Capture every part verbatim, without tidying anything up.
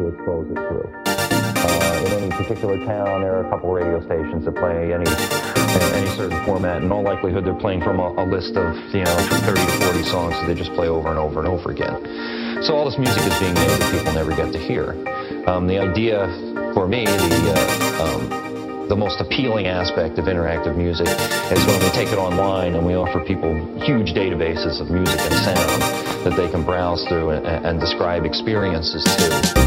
to expose it through. Uh, in any particular town, there are a couple radio stations that play any any certain format. In all likelihood, they're playing from a, a list of, you know, thirty to forty songs that they just play over and over and over again. So all this music is being made that people never get to hear. Um, the idea for me, the uh, um, the most appealing aspect of interactive music is when we take it online and we offer people huge databases of music and sound that they can browse through and, and describe experiences to.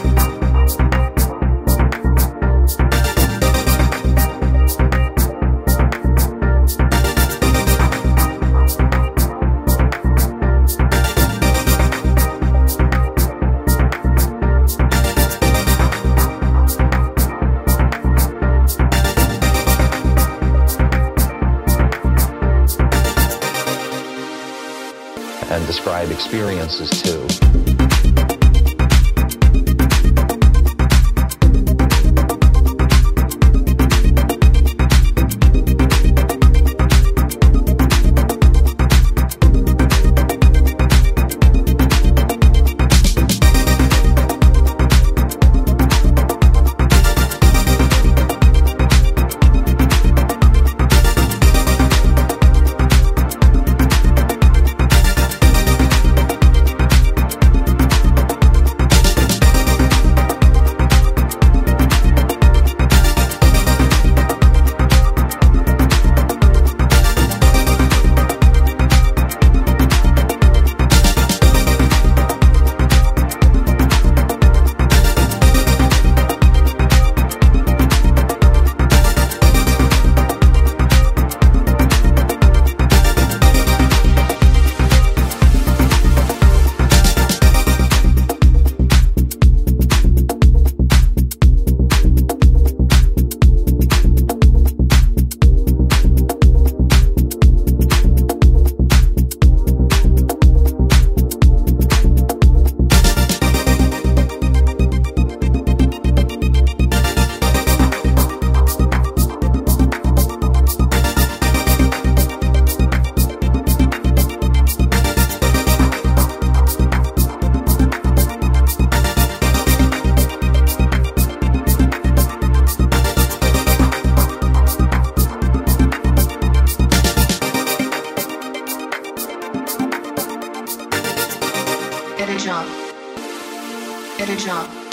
and describe experiences too. Get a job. Get a job.